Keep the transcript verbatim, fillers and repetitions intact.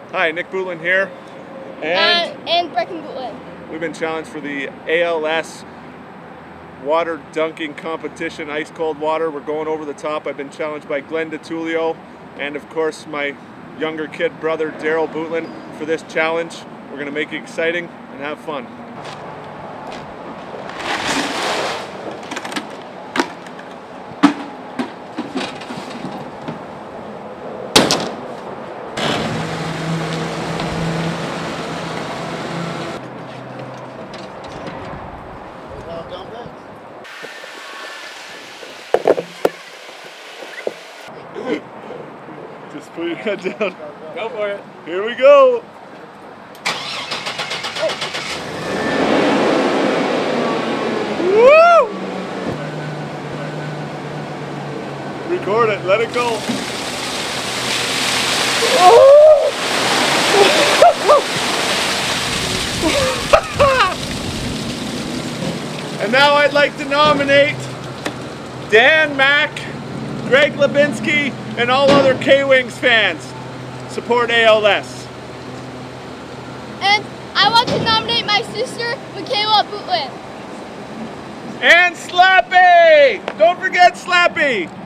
Hi, Nick Bootland here, and uh, and Brecken Bootland. We've been challenged for the A L S water dunking competition, ice cold water. We're going over the top. I've been challenged by Glenn DeTulio and of course my younger kid brother Daryl Bootland for this challenge. We're going to make it exciting and have fun. Just put your head down. Go for it. Here we go. Woo! Record it. Let it go. And now I'd like to nominate Dan Mack, Greg Lebinsky, and all other K-Wings fans. Support A L S. And I want to nominate my sister, Michaela Bootland. And Slappy! Don't forget Slappy!